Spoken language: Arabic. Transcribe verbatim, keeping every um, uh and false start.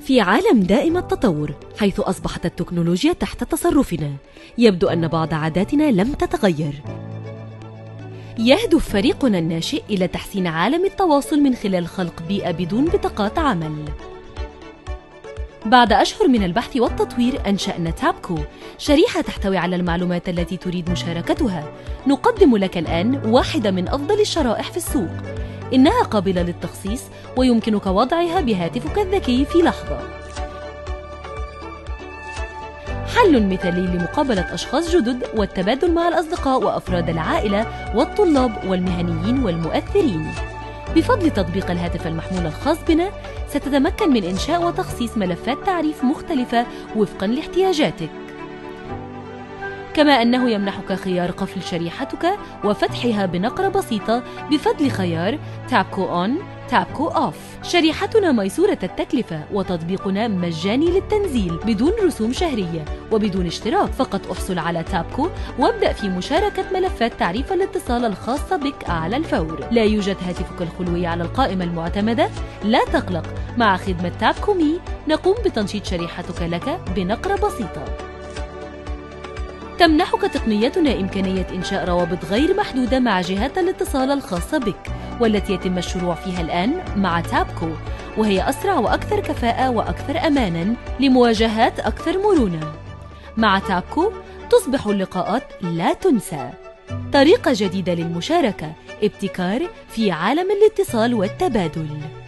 في عالم دائم التطور، حيث أصبحت التكنولوجيا تحت تصرفنا، يبدو أن بعض عاداتنا لم تتغير. يهدف فريقنا الناشئ إلى تحسين عالم التواصل من خلال خلق بيئة بدون بطاقات عمل. بعد أشهر من البحث والتطوير، أنشأنا تابكو، شريحة تحتوي على المعلومات التي تريد مشاركتها. نقدم لك الآن واحدة من أفضل الشرائح في السوق. إنها قابلة للتخصيص ويمكنك وضعها بهاتفك الذكي في لحظة. حل مثالي لمقابلة أشخاص جدد والتبادل مع الأصدقاء وأفراد العائلة والطلاب والمهنيين والمؤثرين. بفضل تطبيق الهاتف المحمول الخاص بنا، ستتمكن من إنشاء وتخصيص ملفات تعريف مختلفة وفقاً لاحتياجاتك. كما أنه يمنحك خيار قفل شريحتك وفتحها بنقرة بسيطة بفضل خيار تابكو أون تابكو أوف. شريحتنا ميسورة التكلفة وتطبيقنا مجاني للتنزيل بدون رسوم شهرية وبدون اشتراك. فقط احصل على تابكو وابدأ في مشاركة ملفات تعريف الاتصال الخاصة بك على الفور. لا يوجد هاتفك الخلوي على القائمة المعتمدة؟ لا تقلق، مع خدمة تابكو مي نقوم بتنشيط شريحتك لك بنقرة بسيطة. تمنحك تقنيتنا إمكانية إنشاء روابط غير محدودة مع جهات الاتصال الخاصة بك، والتي يتم الشروع فيها الآن مع تابكو، وهي أسرع وأكثر كفاءة وأكثر أماناً لمواجهات أكثر مرونة. مع تابكو تصبح اللقاءات لا تنسى، طريقة جديدة للمشاركة، ابتكار في عالم الاتصال والتبادل.